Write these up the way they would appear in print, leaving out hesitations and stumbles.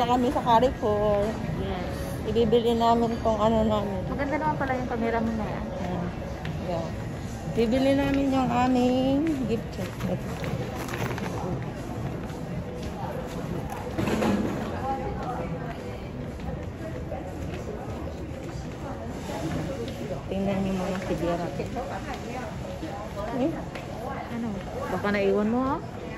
kami sa Carrefour. Yes. Ibibili namin tong ano namin. Maganda naman pala yung camera mo na yan. Yeah. Bibili namin yung aming gift check. Tingnan niyo muna si Jera. Eh? Ano? Baka naiwan mo ha?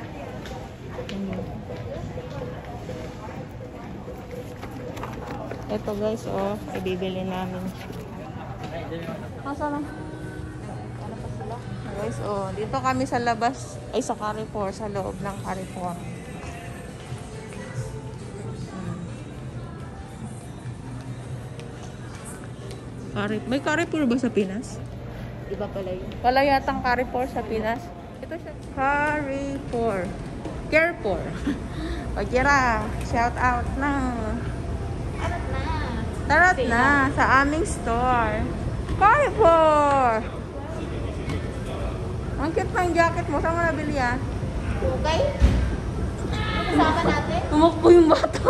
Ito guys, oh, ibibili namin. Asa na? Guys, oh, dito kami sa labas, ay sa Carrefour, sa loob ng Carrefour. May Carrefour ba sa Pinas? Iba pala yun. Wala yatang Carrefour sa Pinas. Ito siya. Carrefour. Carrefour. Pagkira, shout out na. Arat na. Tarat na sa aming store. Carrefour! Ang cute ng jacket mo. Saan mo nabili yan? Okay? Kasama natin? Tumakbo yung bato.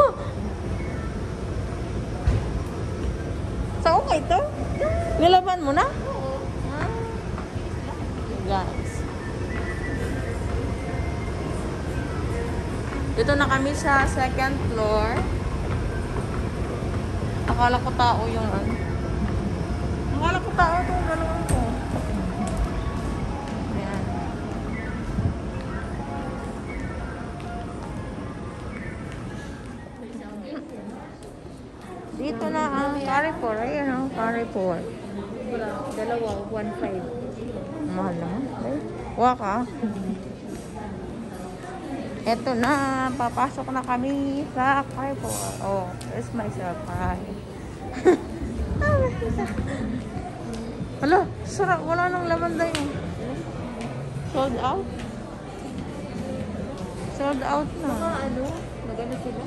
Sa okay to? Nilaban mo na? Oo. Guys. Dito na kami sa second floor. Akala ko tao yung ano. Akala ko tao itong dalawang ko. Ayan. Dito na ang Carrefour. Ayan ang Carrefour. Dalawa, 1.5. Mahal naman. Ay, waka. Eto na. Papasok na kami sa Carrefour. Oh, there's my surprise. Hala, sarap. Wala nang laman na yun. Sold out? Sold out na. Ano? Maganda sila?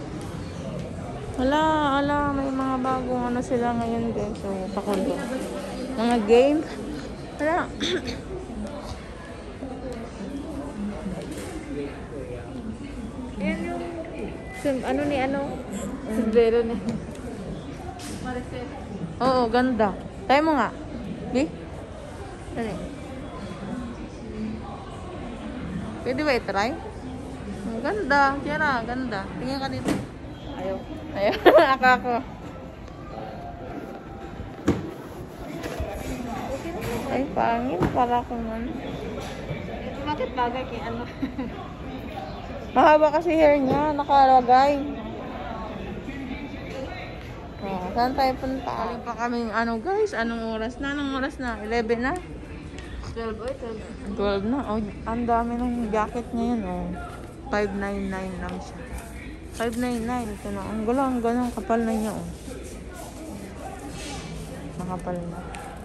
Hala, may mga bagong ano sila ngayon guys. So, pakulo. Mga game. Hala. Ayan yung... ano ni ano? Sombrero na. Oo, ganda. Tayo mo nga. Di? Dali. Pwede ba i-try? Ang ganda. Tiara, ganda. Tingnan ka dito. Ayaw. Ayun, ako. Ay, pangin. Para kung ano. Bakit bagay kay ano? Mahaba kasi hair niya. Nakalagay. Oh, saan tayo punta? Aling pa kaming ano guys. Anong oras na? Anong oras na? 11 na? 12 oy, 12 na. Oh, ang dami ng jacket niya yun. Oh. 599 lang siya. 599. Ito na. Ang galang kapal na niya. Oh. Makapal na.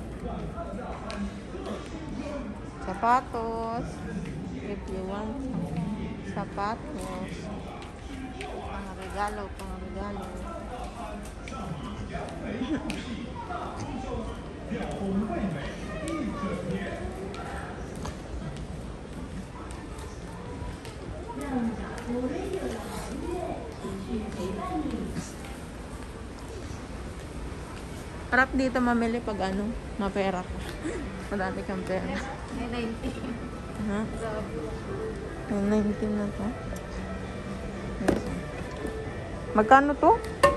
Sapatos. If you want sapatos. Pang regalo. Harap dito mamili pag ano, mapera ka. Madami kang pera. May 90. Ha? May 19 na to. Yes. Magkano to?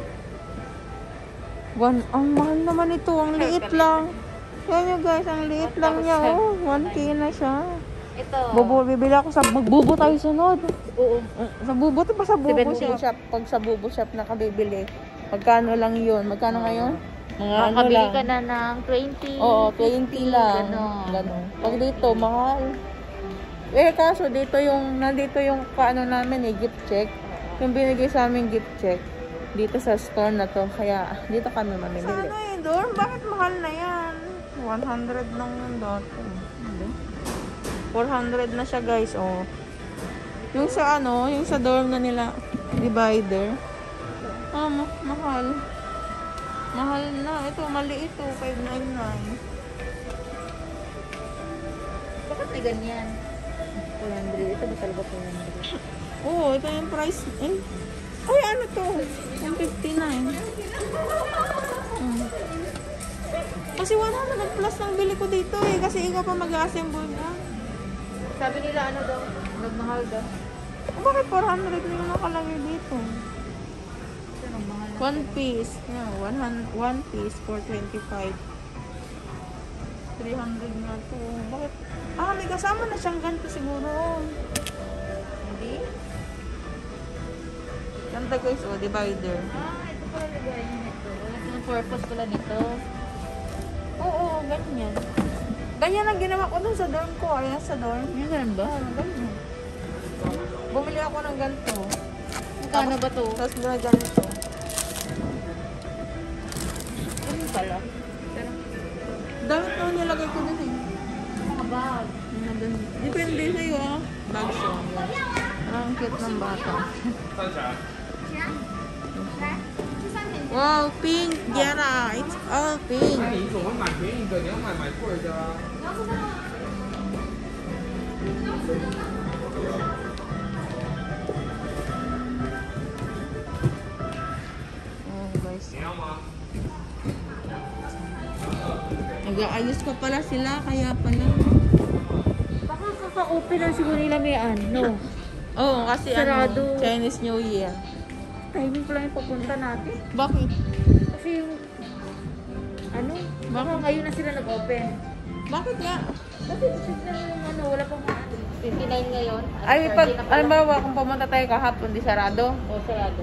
Ang mahal naman ito. Ang liit lang. Yan nyo guys, ang liit lang niya. Oh, 1K na siya. Ito. Bibili ako sa magbubo tayo sunod. Oo. Sa bubo to pa sa bubo 17. shop. Pag sa bubo shop nakabibili. Magkano lang yun? Magkano ngayon? Mga ano Makabili lang. ka na ng 20. Oo, 20 lang. Ganon. Pag dito, mahal. Kaso dito nandito yung paano namin gift check. Yung binigay sa amin gift check. Dito sa store na to. Kaya dito kami mamimili. Sa ano dorm? Bakit mahal na yan? 100 lang yung dati. 400 na siya guys, oh. Yung sa yung sa dorm na nila, divider. Mahal. Mahal na. Ito, maliit to. 599. Bakit may ganyan? 400. Ito ba talaga 400? Oo, ito yung price. Ay, ano to? 159. Kasi 100 plus ng bili ko dito eh. Kasi ikaw pa mag-assemble na. Sabi nila ano daw, nagmahal daw. Bakit 400 na yung nakalagay dito? Sino ang mahal? One piece. Yeah, one piece for 25. 300 na to. Bakit? Ah, may kasama na siyang ganito siguro. Hindi? Ganda guys, oh, divider. Ah, ito pala lagayan nito. Ito yung purpose pala nito. Oo, ganyan. Ganyan ang ginawa ko dun sa dorm ko. Ayan sa dorm. Yung ganun ba? Ganyan. Bumili ako ng ganito. Magkano ba to? Tapos na ganito. Ganun pala. Pero, Dami na nilagay ko dun eh. mga bag. Depende sa'yo ah. Bags yun. Ang cute ng bata. Wow, pink, Jera. It's all pink. 你总会买便宜的，你要买贵的啊。 Oh, guys. 你要吗？ Nag-aayos pa pala sila, kaya pala. Baka kaka-open lang siguro nila may ano. Oo, kasi Sarado. ano, Chinese New Year. Timing ko lang yung papunta natin. Bakit? Kasi yung, ano, baka ngayon na sila nag-open. Bakit nga? Kasi tignan mo yung ano, wala pang 29 ngayon. Ay, Thursday pag, na pala. alam mo, kung pumunta tayo kahapon, di sarado. O, sarado.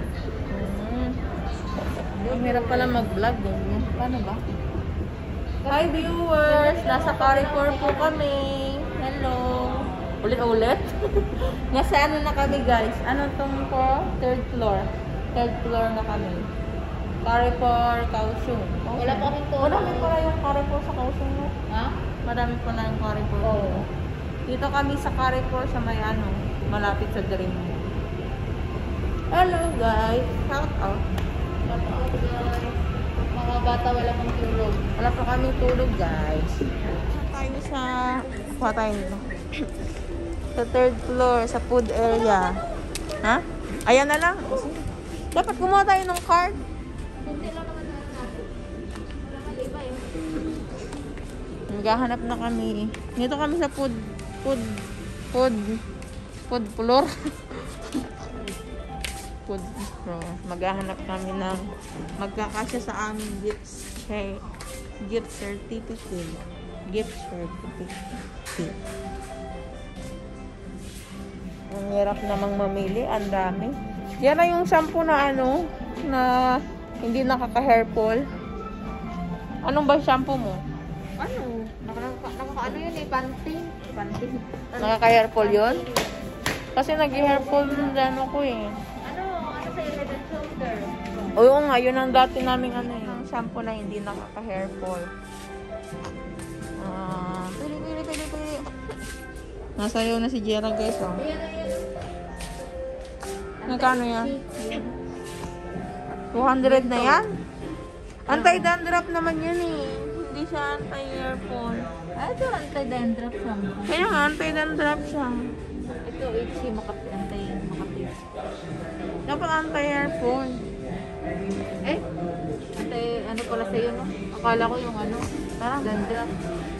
Ang hirap pala mag-vlog din. Paano ba? Hi viewers! Nasa Carrefour po kami. Hello! Ulit-ulit? Nasa ano na kami guys? Ano tong po? Third floor. Third floor na kami. Carrefour, Kaohsiung. Wala pa kaming tulog. Marami pala yung Carrefour sa Kaohsiung. No? Ha? Marami pala yung Carrefour. Oo. Dito kami sa Carrefour sa may ano, malapit sa Dream. Hello guys! Shout out! Mga bata wala pang tulog. Wala pa kaming tulog guys. Tayo sa kuha tayo dito. Sa third floor, sa food area. Ha? Ayan na lang. Dapat kumuha tayo ng card. Hindi lang naman natin. Wala ka iba eh. Naghahanap na kami. Dito kami sa food floor. Food floor. Maghahanap kami ng magkakasya sa aming gift certificate. Gift certificate. Ang hirap namang mamili. Ang dami. Yan na yung shampoo na ano, na hindi nakaka-hair fall. Anong ba shampoo mo? Ano? Naka-ano yun eh, panting. Panting. Nakaka-hair fall yun? Kasi nag-hair fall ng ano ko eh. Ano sa head and shoulder? Oo nga, yun ang dati naming ano eh. Yung shampoo na hindi nakaka-hair fall. Pili. Nasayaw na si Jera guys oh. Magkano yan? 200 na yan? Anti-dandruff naman yan eh. Hindi siya anti-hair fall. Ito, anti-dandruff shampoo. Kaya nga, anti-dandruff siya. Ito, itchy, makapit. Dapat anti-hair fall. Eh, ano pala sa'yo, no? Akala ko yung ano, Parang dandruff.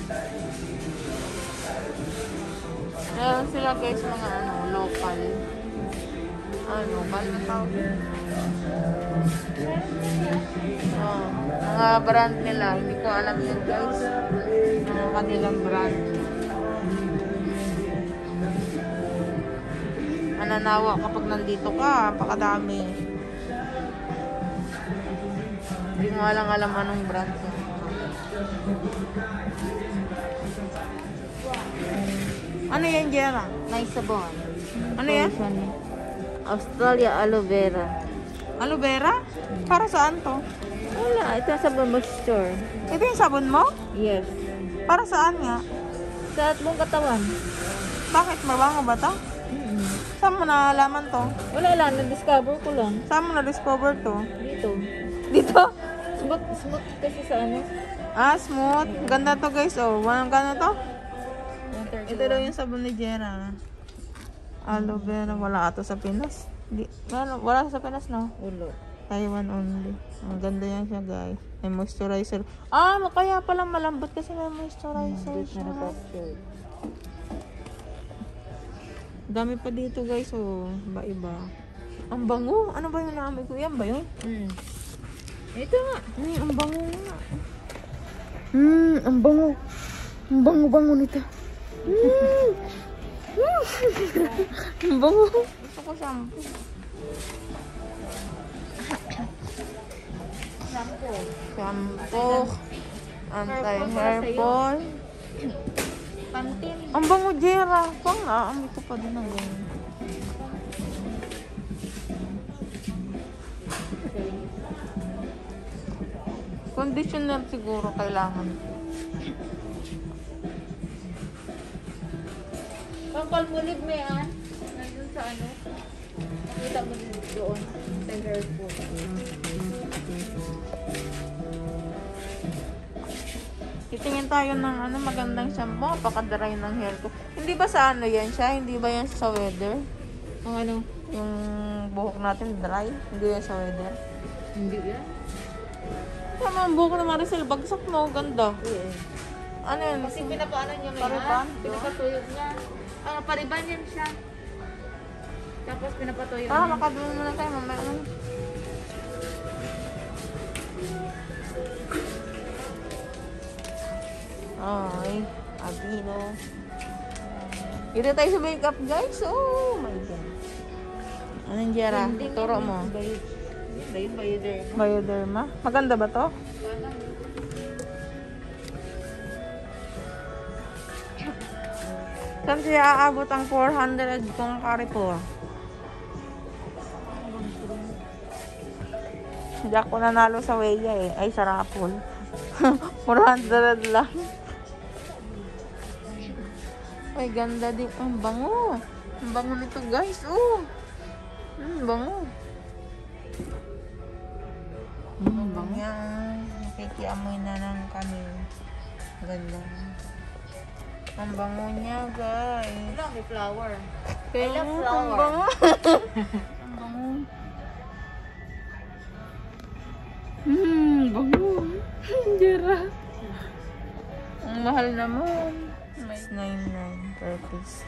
meron sila guys mga ano, local. Local na tawag. Mga brand nila. Hindi ko alam yun guys. Mga kanilang brand. Mananawa kapag nandito ka. Pakadami. Hindi mo alam anong brand. Ano yan, Jera? Nice sabon. Ano yan? Australia aloe vera. Aloe vera? Para saan to? Wala, ito ang sabon moisture. Ito yung sabon mo? Yes. Para saan nga? Sa buong katawan. Bakit? Mabango ba to? Saan mo nalaman to? Wala lang, na-discover ko lang. Saan mo na-discover to? Dito. Dito? Smooth kasi sa ano. Smooth. Ganda to guys. Oh, ganda to? 131. Ito daw yung sabon ni Jera. Aloe vera. Wala ato sa Pinas. Wala sa Pinas, no? Ulo. Taiwan only. Ang ganda yan siya, guys. May moisturizer. Kaya pala malambot kasi may moisturizer siya. Dami pa dito, guys. Iba-iba. Ang bango. Ano ba yung naamoy ko? Yan ba yun? Ito nga. Ang bango nga. Ang bango. Ang bango-bango nito. Ang bango. Gusto ko shampoo. Shampoo. Anti-hair fall. Pantin. Ang bango, Jera. Amoy ko pa din ang ganyan. Conditioner siguro kailangan. Pangkalmulig may nandun sa ano. Nakita mo din doon. Sa hair po. Titingin tayo ng magandang shampoo. Napaka-dry ng hair ko. Hindi ba sa yan siya? Hindi ba yan sa weather? Ang ano? Yung buhok natin dry? Hindi yan sa weather? Hindi yan. Tama ang buhok na Maricel. Bagsak mo. Ganda. Ano yan? Kasi pinapaano niya may Pariban? pinapatuyog niya. Pariban yan siya. Tapos pinapatuyog Tara, niya. makadulo muna tayo. Mamaya. Ay, Abino. Dito tayo sa makeup, guys. Oh my God. Anong Jera? Turo mo. Bioderma. Bioderma. Maganda ba to? Saan siya aabot ang 400 kung Carrefour? Hindi ako nanalo sa Weya eh. Ay, sa Raffle. 400 lang. Ay, ganda din. Ang bango. Ang bango nito, guys. Bango. Bango yan. Nakikiamoy na lang kami. Ganda. Ang bango niya, guys. Wala, may flower. Kaya I love nga, flower. ang bango. Ang bango. Bango. Jera. Ang mahal naman. 699 per piece.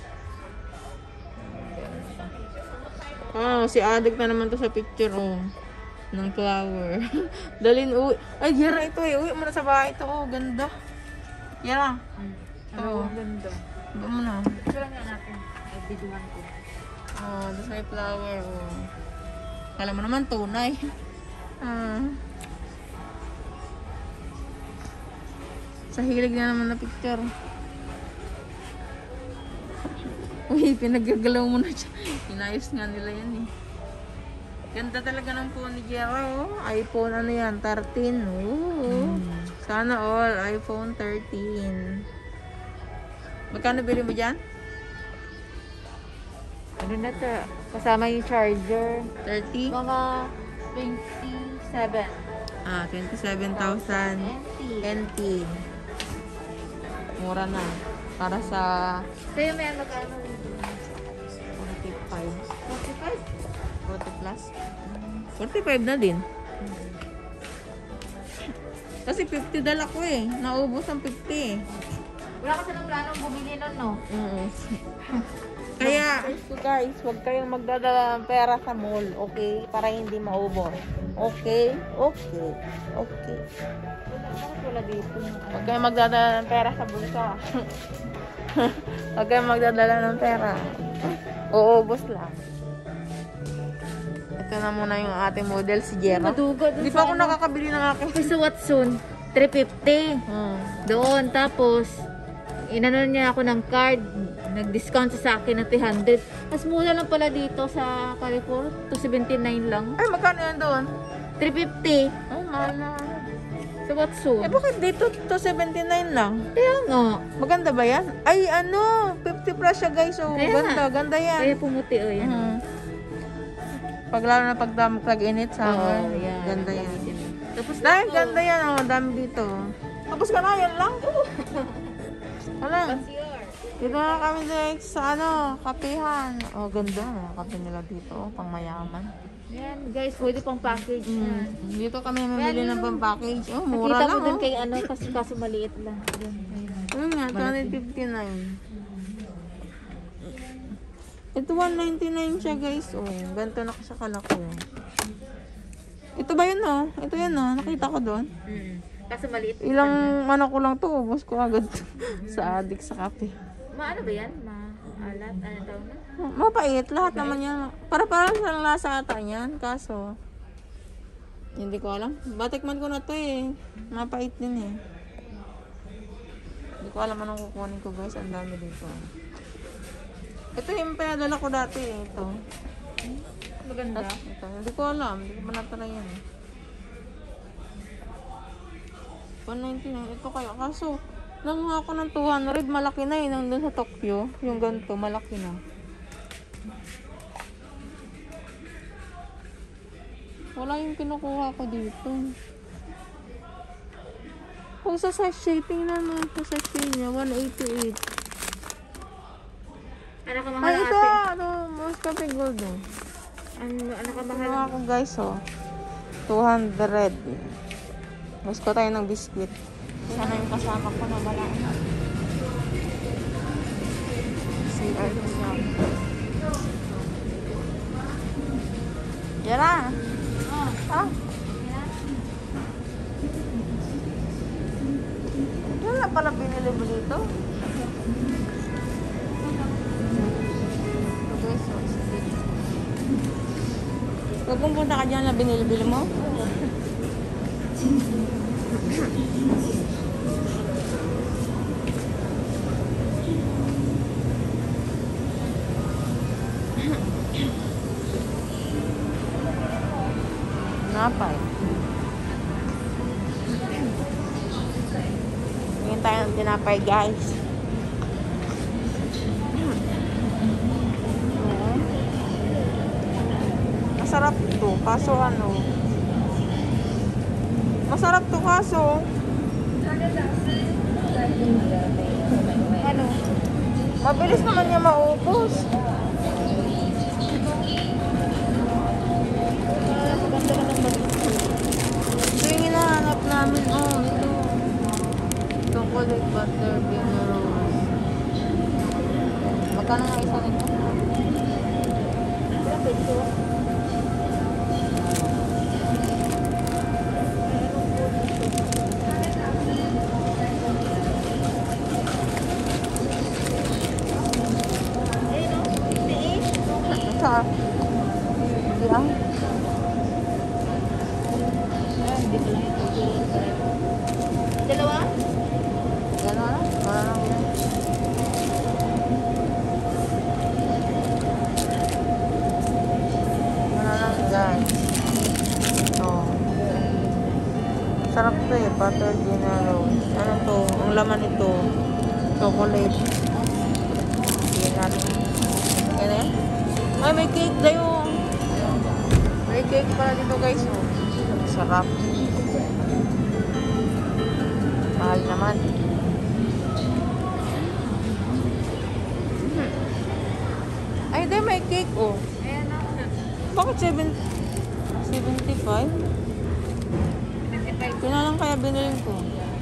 Si Adik na naman to sa picture, ng flower. Dalin uwi. Ay, Jera, ito uwi mo na sa bahay ito. Ganda. Jera. Ang ganda. Ba mo na. Ito lang nga natin. Ay, biduhan ko. Tapos may flower, Kala mo naman tunay. Sa hilig na naman na picture. Uy, pinagagalaw mo na siya. Inayos nga nila yan eh. Ganda talaga ng phone ni Jera, iPhone ano yan, 13. Sana all, iPhone 13. Magkano bili mo dyan? Ano na to? Kasama yung charger. 30? Mga 27. 27,000 NT. Mura na. Para sa Sa'yo may magkano? 45. 45? 40 plus? 45 na din. Kasi 50 dala ko eh. Naubos ang 50 eh. Wala ka sa planong bumili nun, no? Kaya, guys, huwag kayong magdadala ng pera sa mall, okay? Para hindi maubos. Okay? Okay. Okay. Bakit wala dito? Huwag kayong magdadala ng pera sa bulsa. Huwag kayong magdadala ng pera. Uubos lang. Ito na muna yung ating model, si Jera. Maduga dun Hindi pa ako nakakabili ng aking. Kasi sa Watson, 350. Doon, tapos, inano niya ako ng card. Nag-discount sa akin na 300. Mas mura lang pala dito sa Carrefour. 279 lang. Ay, magkano yan doon? 350. Ay, mahal na. Sa Watson. Eh, bakit dito 279 lang? Kaya nga. Maganda ba yan? Ay, 50 plus siya, guys. So, Kaya ganda. Ganda yan. Kaya pumuti, yan. Pag lalo na pag tag-init sa yan. ganda yan. Tapos Dahil ganda yan, dami dito. Tapos ka na, yan lang. Wala. Dito na kami next sa kapehan. Oh, ganda. Kape nila dito, pang mayaman. Yan, guys, pwede pang package na. Dito kami mamili ng pang package. Oh, mura Nakita lang. mo dun kay kasi kaso maliit lang. Yan, Ayun nga, 259. Ito 199 siya guys. Oh, ganito na siya kalaki. Ito ba yun Ito yun nakita ko doon. Kaso maliit. Ilang ko lang to, ubos ko agad sa adik sa kape. Ano ba yan? Maalat? Ano tawag na? Mapait, lahat naman yan. Para sa lasa ata yan, kaso hindi ko alam. Batikman ko na to mapait din Hindi ko alam anong kukunin ko guys, ang dami dito. Ito yung pinadala ko dati ito. Maganda. Ito, hindi ko alam, hindi ko manatala yan 199, ito kaya, kaso nanguha ako ng 200, malaki na nandun sa Tokyo, yung ganito, malaki na. Wala yung kinukuha ko dito. Kung sa sachet, tingnan mo sa sachet niya, 188. Ano ka mahal Ito, ate? Moscato Gold. Ano ka mahal? Ano ako guys, 200. Gusto tayo ng biskuit. Sana yung kasama ko na wala. CR siya. Yan na. Yan na pala binili mo dito. Huwag kung punta ka dyan na binili-bili mo. Napay. Tingin tayo ng tinapay guys. Masarap to, kaso masarap to kaso mabilis naman niya maubos. Ito yung hinahanap namin. Ito chocolate butter bean rolls. Magkano nga isa nito? Peso. Diyan. Dalawa? Gano'n Parang guys. Sarap to butter dinero. Ano to? Ang laman ito. Chocolate. Peanut. Ganyan. Ay, may cake dayo. May cake pala dito guys. Sarap. Mahal naman. Ay, di may cake Ayan ako na. Bakit 75? Kaya lang kaya binilin ko.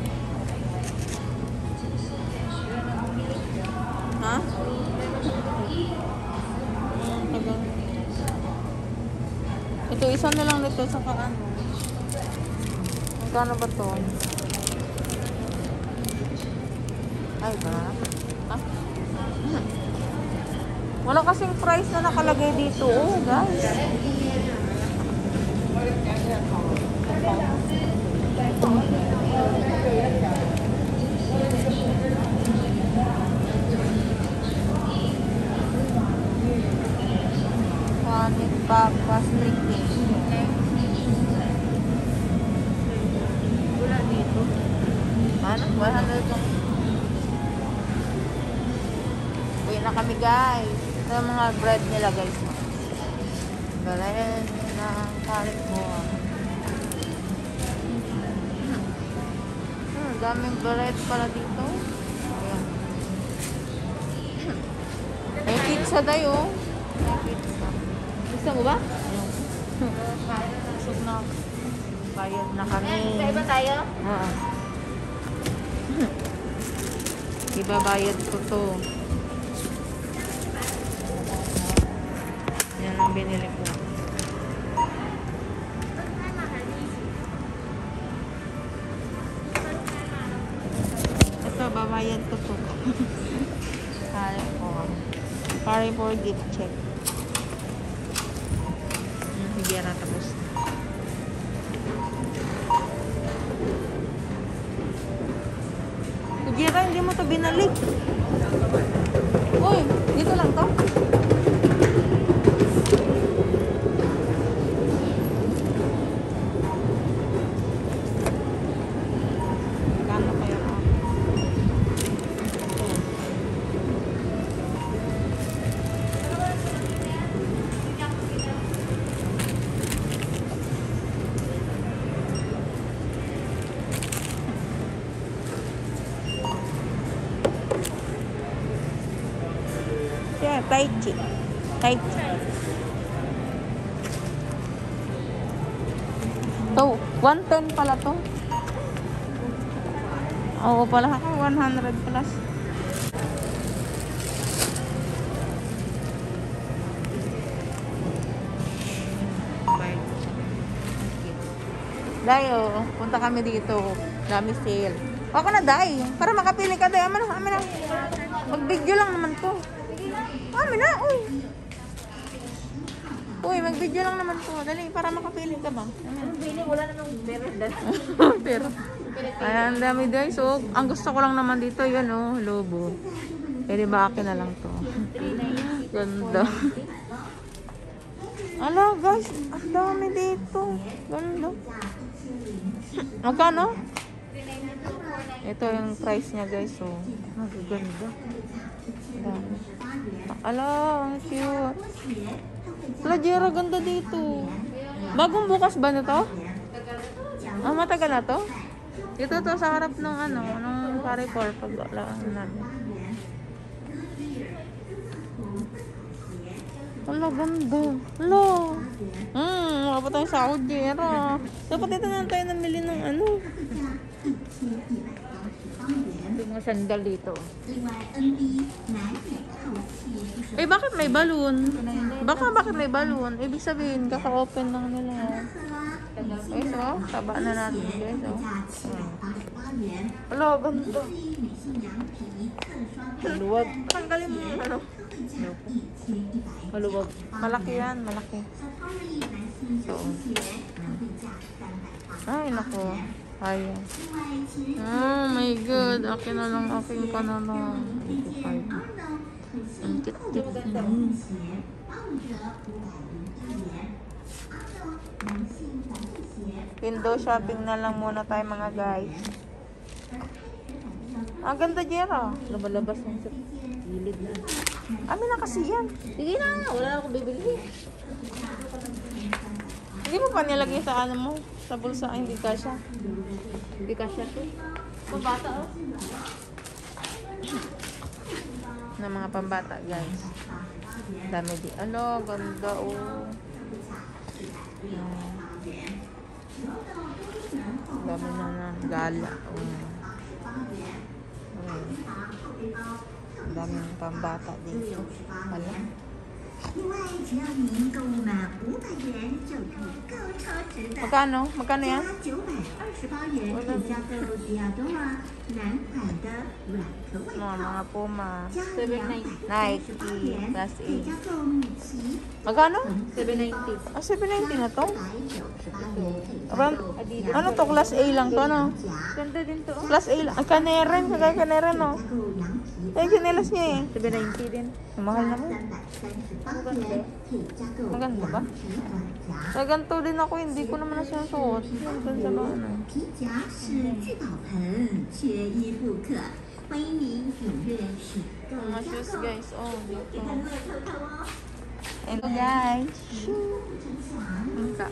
Ha? Ito, isa na lang nito sa kaano. Magkano ba to? Ay, ba? Ha? Wala kasing price na nakalagay dito. Guys. Panic Papas Liquid. Wala dito. Ano? 100 lang. Uwi na kami guys. Ito yung mga bread nila guys. Bread ng California. Daming bread pala dito. Ayan. pizza tayo. Gusto mo ba? Busog na. Bayad na kami. Sa iba tayo? Oo. Ibabayad ko to. Yan ang binili ko. Ito, babayad ko to. Pare for gift check. Sige na, tapos. Kujira, hindi mo to binalik. Uy, dito lang to. Magkano kaya ako? Yeah, Tai Chi. Tai Chi. To, 110 pala to. Oo pala ako, 100 plus. Dayo, punta kami dito. Dami sale. Ako na, Day. Para makapili ka, Day. Amin na. Mag-video lang naman to. Amin na, uy. Uy, mag-video lang naman to. Dali, para makapili ka ba? Anong bili? Wala namang pero. Pero, ayan, dami, Day. So, ang gusto ko lang naman dito, yun, oh, lobo. Pwede ba akin na lang to? Ganda. Ala, guys, ang dami dito. Ganda. Magkano? Ito yung price niya, guys. So, magaganda. Dami. Ala, ang cute. Plajera, ganda dito. Bagong bukas ba na to? Ah, matagal na to? Dito to sa harap ng ano, nung Carrefour paglaan namin. Ala, ganda. Ala. Wala pa tayong sahod, Jera. Dapat dito na tayo namili ng ano. Yung mga sandal dito. Eh, bakit may balloon? Bakit may balloon? Ibig sabihin, kaka-open lang nila. Guys, oh. Taba na natin, guys, oh. Ala, ganda. Maluwag. Tanggalin mo yung ano. Maluwag. Malaki yan, malaki. So, ay, naku. Ayan. Oh my God. Akin na lang, akin ka na lang. 85. Ang kit-kit. Window shopping na lang muna tayo, mga guys. Ang ganda, Jera. Lumalabas ng sa gilid na. Amin na kasi yan. Sige na, wala na akong bibili. Hindi mo pa nilagay sa ano mo? Sa bulsa, ay, hindi kasya. Hindi kasya to. Pabata oh. Na mga pambata, guys. Dami di. Ano, ganda, oh. Dami na gala. Oh. Dami ng pambata dito. Hala. 另外，只要您购物满500元，就可以购超值的 Magkano? Magkano 加 yan? 920包元可加购迪亚多啊男款的软壳外 Mga 套， Puma. 加 Nike 230包元 Class 可 A. 以加购米奇 Magkano? 790. Ah, 790 na to? 198元可以加 Around, 购 ano to? Class A lang to, ano? 夹 Ganda din to oh. Class A lang. Ang kaneren. Kagaya kaneren, no? 加购羊皮 Ay, chinelas niya eh. 790 din. Ang mahal naman. 330包元可以加购 Maganda ba? 羊皮短夹。 Sa ganito din ako, hindi ko naman na sinusuot. Yan, dun sa mga ano. 皮夹是聚宝盆，缺一不可。欢迎您踊跃选购 Mga 加 shoes, 购。 guys. Oh, dito. 看乐透透哦。 And guys. Mukha.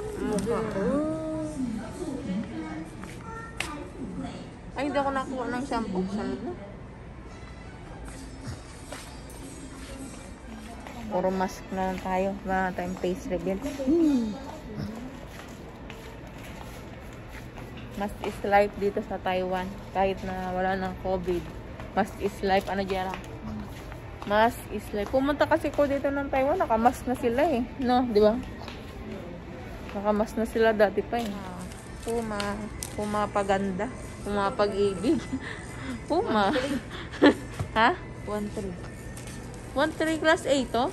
Ay, hindi ako nakuha ng shampoo. Salud na. Puro mask na lang tayo. Wala na tayong face reveal. Mask is life dito sa Taiwan. Kahit na wala ng COVID. Mask is life. Ano, Jera? Mask is life. Pumunta kasi ko dito ng Taiwan. Nakamask na sila eh. No, di ba? Nakamask na sila dati pa eh. Pumapaganda. Pumapag-ibig. Puma. Ha? 1-3. 1-3 class A to?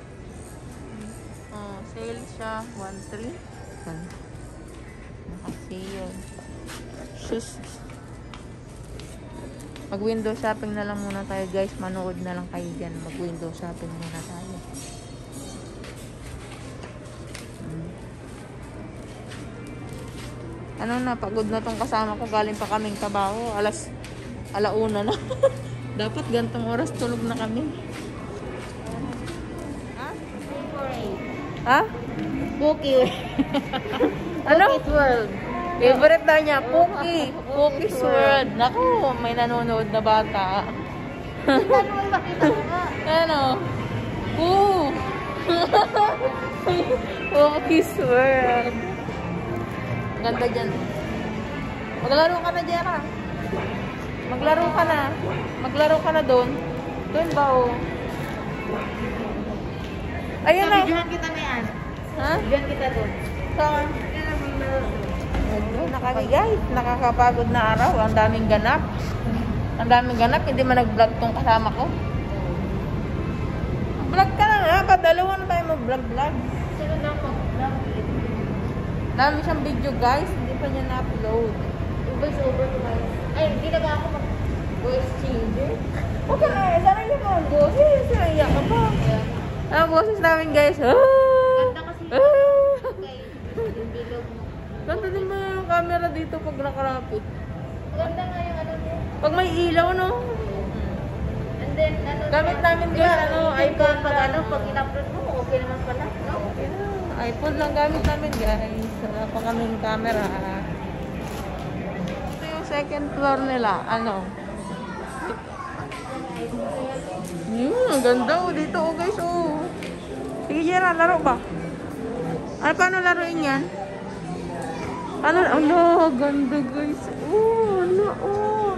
Oh, sale siya. 1-3. Naka-sale. Shoes. Mag-window shopping na lang muna tayo, guys. Manood na lang kayo dyan. Mag-window shopping muna tayo. Ano na, pagod na tong kasama ko. Galing pa kaming trabaho. Alauna na. Dapat gantong oras tulog na kami. Ha? Cookie. Ano? Cookie World. Favorite na niya, Cookie. Cookie's World. Naku, may nanonood na bata. Ano? Cookie's World. Ganda dyan. Maglaro ka na, Jera. Maglaro ka na. Maglaro ka na doon. Doon ba, oh? Ayun na. Diyan kita na yan. Ha? Diyan kita doon. Saan? Nakaka guys, nakakapagod na araw. Ang daming ganap. Ang daming ganap. Hindi man nag-vlog tong kasama ko. Vlog ka na nga. Dalawa na tayo mag-vlog. Sino na mag-vlog? Dami siyang video guys. Hindi pa niya na-upload. Voice over to my... Ay, hindi na ba ako mag-voice changer? Okay na. Sana niyo mo ang boses. Naiyak ka pa. Ang boses namin guys. Ganda kasi. Okay. Yung bilog mo. Ganda din ba yung camera dito pag nakarapit? Ganda nga yung ano mo. Pag may ilaw, no? And then, ano... Gamit namin guys, iPhone pag lang. pag in-upload mo, okay naman pala. No? Okay na. iPhone lang gamit namin guys. Wala pa kaming camera. Ito yung second floor nila. Ano? Ang ganda oh. Dito oh guys oh. Sige Jera, laro ba? Ano, paano laruin yan? Ano? Ano? Ganda guys. Oh, ano? Oh.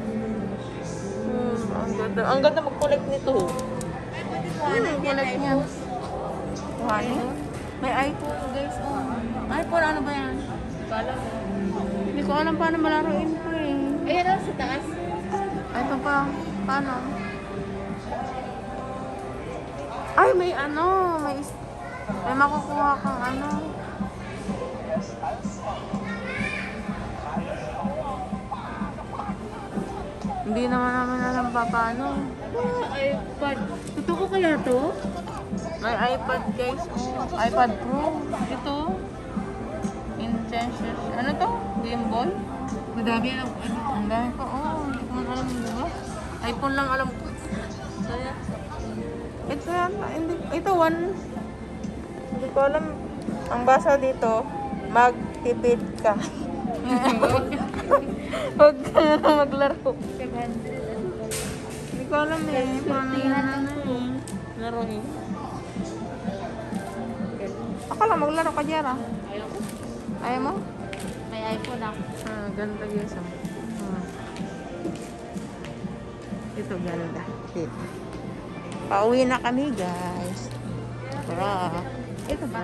Ang ganda. Ang ganda mag-collect nito. Collect niya. Ano? May iPhone guys. Oh. iPhone ano ba yan? Hindi ko alam paano malaruin ko eh. Ayan o, sa taas. Ito pa. Paano? Ay, may ano. May makukuha kang ano. Hindi naman namin alam pa paano. iPad. Totoo kaya to? May iPad guys. Oh, iPad Pro. Ito. Intentions. Ano to? Game Boy? Madami alam ko. Ang dami pa. Oh, hindi ko alam diba? iPhone lang alam ko. Kaya. Ito yan. Ito one. Hindi ko alam. Ang basa dito, magtipid ka. Huwag ka na maglaro. 700. Hindi ko alam eh. Paano yan laro eh. Akala maglaro ka Jera. Ayaw ko. Ayaw mo? May iPhone ako. Ganda guys. Ito ganda. Dito. Pauwi na kami guys. Bra. Ito ba?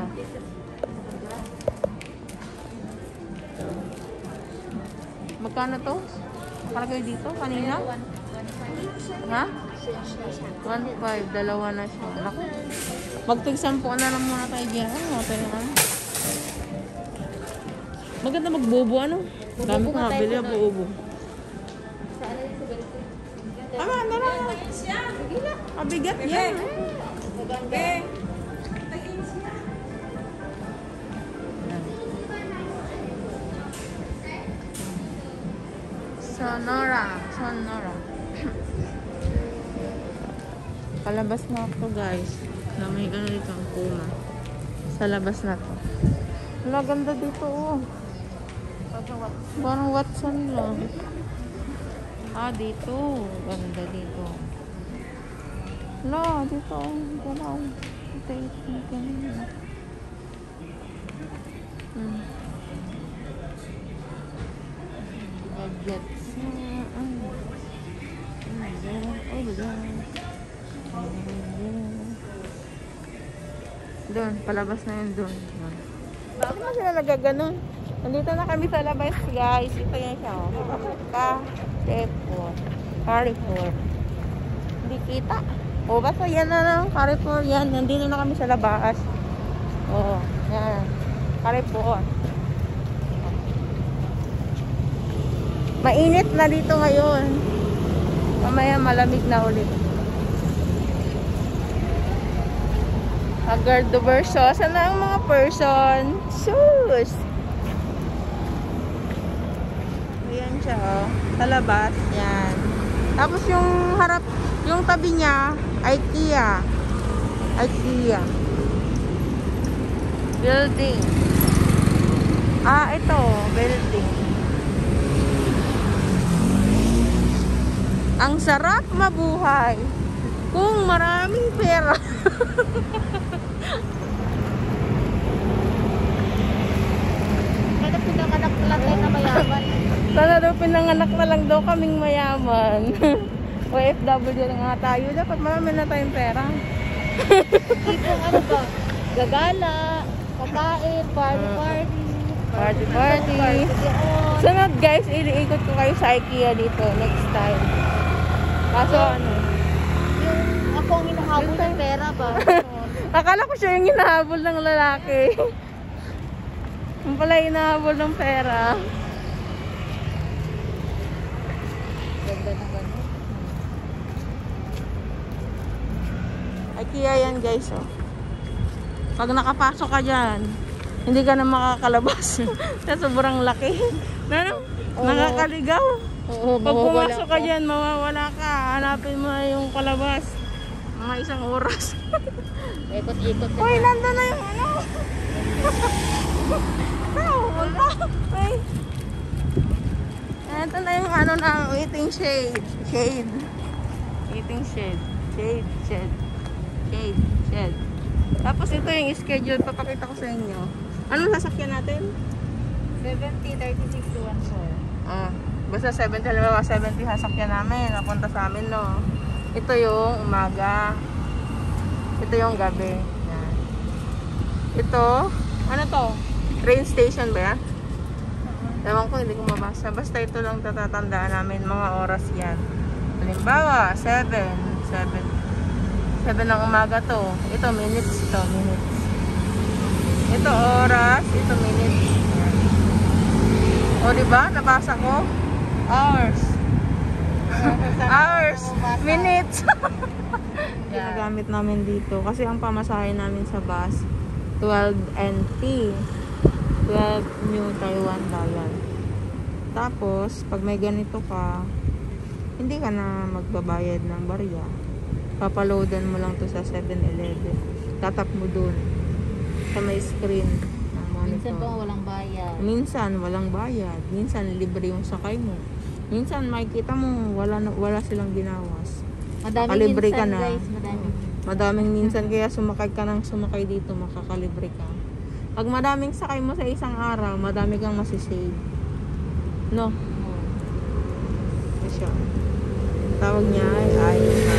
Magkano to? Nakalagay dito kanina? Ha? 1.5. Dalawa na siya. Naku. Magtig-10 na lang muna tayo dyan. Maganda magbobo ano? Dami ko nabili ang bobo. Saan na yung sa ganito? Tama, ano lang. Sige na. Mabigat yan. Maganda. Sonora. Palabas na ako guys. Na may ano dito ang Puma. Sa labas na to. Wala, ganda dito oh. Parang Watson lang. Dito. Ganda dito. Wala, dito. Wala. Ito yung kanina. Gadgets. Doon, palabas na yun doon. Bakit na sila nagaganon? Nandito na kami sa labas, guys. Ito yan siya, oh. Carrefour. Hindi kita. O, basta yan na lang. Carrefour yan. Nandito na kami sa labas. O, yan. Carrefour. Mainit na dito ngayon. Mamaya malamig na ulit. Haggard the verso. Saan na ang mga person? Shoes! Ayan siya, oh. Sa labas. Yan. Tapos yung harap, yung tabi niya, IKEA. IKEA. Building. Ah, ito. Building. Ang sarap mabuhay kung maraming pera. Kada pinanganak lang tayo na mayaman. Sana daw pinanganak na lang daw kaming mayaman. OFW na nga tayo. Dapat marami na tayong pera. Tipong ano ba? Gagala, kakain, party. Sunod guys, iliikot ko kayo sa IKEA dito next time. Kaso ano? Yung ako ang hinahabol ng pera ba? Akala ko siya yung hinahabol ng lalaki. Yung pala hinahabol ng pera. Ganda na ganda. IKEA yan guys, oh. Pag nakapasok ka dyan, hindi ka na makakalabas. Sa sobrang laki. Nakakaligaw. Oo, Pag pumasok ka dyan, mawawala ka. Hanapin mo na yung palabas. Mga isang oras. Ikot-ikot na. Uy, nandun na yung ano. Wala. Uy. Ito na yung ano na waiting shade. Shade. Waiting shade. Shade. Tapos ito yung schedule. Papakita ko sa inyo. Anong sasakyan natin? 70-36-14. Basta 70 sasakyan namin. Napunta sa amin, no? Ito yung umaga. Ito yung gabi. Yan. Ito, ano to? Train station ba yan? Ewan ko, hindi ko mabasa. Basta ito lang tatatandaan namin. Mga oras yan. Halimbawa, 7 ng umaga to. Ito, minutes. Ito, oras. Ito, minutes. Yan. O, diba? Nabasa ko? Hours. Minutes. Ginagamit namin dito. Kasi ang pamasahe namin sa bus, 12 NT. 12 New Taiwan dollar. Tapos, pag may ganito ka, hindi ka na magbabayad ng barya. Papaloadan mo lang to sa 7-Eleven. Tatap mo dun. Sa may screen. Minsan ba walang bayad? Minsan walang bayad. Minsan libre yung sakay mo. Minsan makikita mo wala silang binawas. Madaming Makalibre minsan ka na. guys. Madaming minsan kaya sumakay dito, makakalibre ka. Pag madaming sakay mo sa isang araw, madami kang masisave. No? Siya. Tawag niya ay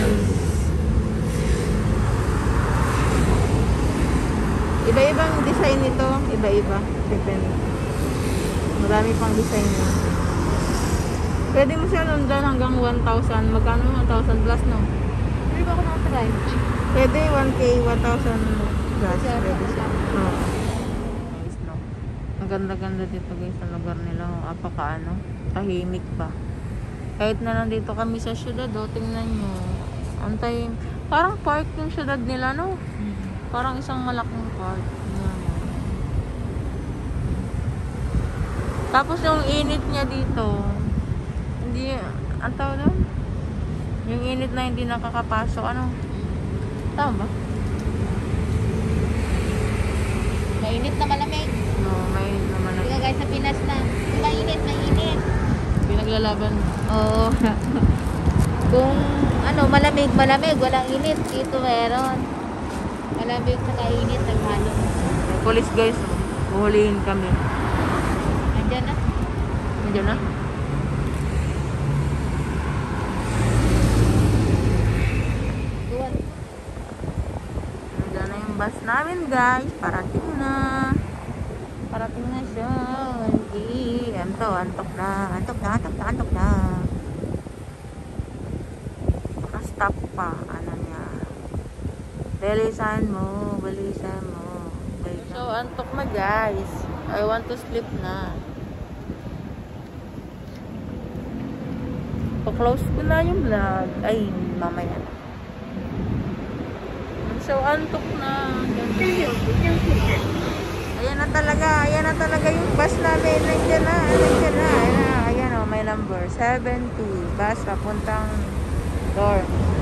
iba-ibang design nito. Iba-iba. Depende. Marami pang design niya. Pwede mo siya lundan hanggang 1,000. Magkano 1,000 plus, no? Pwede ba ako nakatry? Pwede 1K, 1,000 plus. Pwede siya. No. Ang ganda-ganda dito guys sa lugar nila. Apaka tahimik pa. Kahit na nandito kami sa syudad, tingnan nyo. Antay, parang park yung syudad nila, no? Parang isang malaking park. Yan. Tapos yung init niya dito, hindi, ang tawag doon? Yung init na hindi nakakapasok, ano? Tama ba? Mainit na malamig. No, mainit naman. Diba guys, sa Pinas na. Mainit. Pinaglalaban. Oo. Kung malamig, walang init. Dito meron. Malamig sa kainit, naghalo. May police guys, huhulihin kami. Nandiyan na. Nandiyan na? Duwan. Nandiyan na yung bus namin guys. Parating na. Parating na siya. Antok na. Antok na. Stop pa, ano niya. Bilisan mo. So, antok na guys. I want to sleep na. Pa-close ko na yung vlog. Ay, mamaya. So, antok na. Ayan na talaga yung bus namin. Nandiyan na. Ayan o, may number. 70. Bus papuntang dorm.